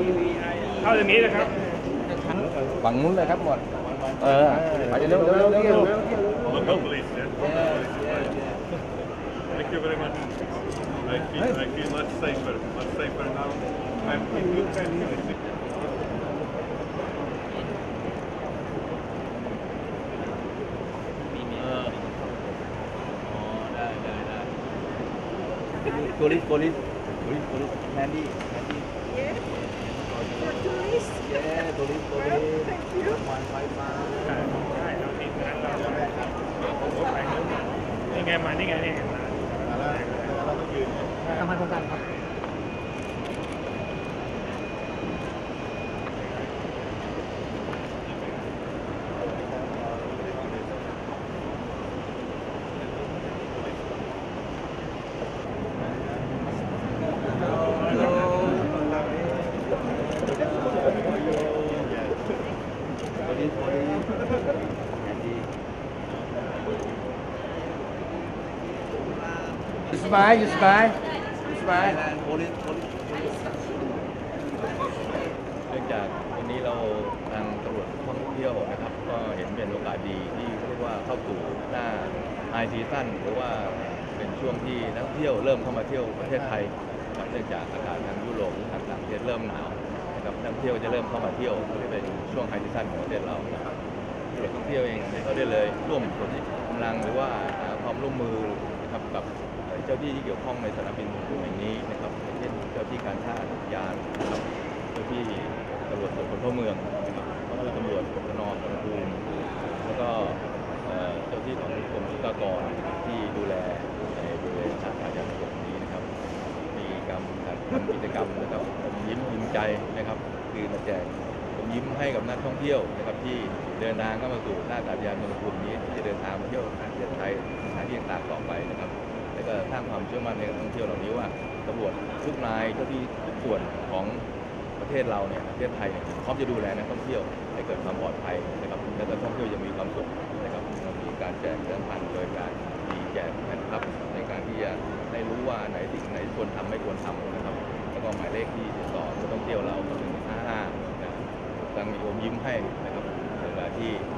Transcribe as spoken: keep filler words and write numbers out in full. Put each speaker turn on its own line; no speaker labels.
เข้าอย่างนี้นะครับฝั่งนู้นเลยครับหมดเออไปเร็วเร็วเร็วเร็ว
Local police, yeah. Thank you very much. I feel, I feel much safer, much safer now. I'm in good health.
โกลิสโกลิสโกลิสโกลิสแฮนดี้แฮนดี้
Yes. For tourists.
yeah โกลิสโกลิส
Thank you.
วันไฟมา
ใช่เราติดงานเราไปนี่ไงมานี่ไงนี่มาทำไมโครงการครับสบายสบายสบาย
โกลิสโกลิสเนื่องจากวันนี้เราทางตำรวจท่องเที่ยวนะครับก็เห็นเป็นโอกาสดีที่เรียกว่าเข้าสู่หน้าไฮซีซั่นหรือว่าเป็นช่วงที่นักท่องเที่ยวเริ่มเข้ามาเที่ยวประเทศไทยเนื่องจากอากาศทางยุโรปทางต่างประเทศเริ่มหนาวนะครับนักท่องเที่ยวจะเริ่มเข้ามาเที่ยวที่เป็นช่วงไฮซีซั่นของประเทศเรานะครับตำรวจท่องเที่ยวเองก็ได้เลยร่วมส่วนที่กำลังหรือว่าความร่วมมือนะครับกับเจ้าที่ที่เกี่ยวข้องในสนามบินแห่งนี้นะครับเช่นเจ้าที่การท่าอากาศยานนะครับเจ้าที่ตำรวจตรวจคนเข้าเมืองนะครับก็คือตำรวจนอสุวรรณภูมิแล้วก็เจ้าที่ของกรมศุลกากรที่ดูแลในบริเวณท่าอากาศยานตรงนี้นะครับมีการทำกิจกรรมนะครับผมยิ้มยิ้มใจนะครับคือมาแจกผมยิ้มให้กับนักท่องเที่ยวนะครับที่เดินทางเข้ามาสู่ท่าอากาศยานสุวรรณภูมินี้ที่จะเดินทางมาเที่ยวประเทศไทยสถานที่ต่างๆต่อไปนะครับแล้วก็สร้างความเชื่อมั่นในการท่องเที่ยวเหล่านี้ว่าตำรวจทุกนายเจ้าที่ทุกส่วนของประเทศเราเนี่ยประเทศไทยเนี่ยพร้อมจะดูแลนักท่องเที่ยวให้เกิดความปลอดภัยนะครับและนักท่องเที่ยวยังมีความสุขนะครับมีการแจกเงินพันโดยการมีแจกแผ่นพับในการที่จะได้รู้ว่าไหนสิ่งไหนควรทำไม่ควรทำนะครับแล้วก็หมายเลขที่ติดต่อนักท่องเที่ยวเราหนึ่งห้าห้านะตั้งมีโอมยิ้มให้นะครับเวลาที่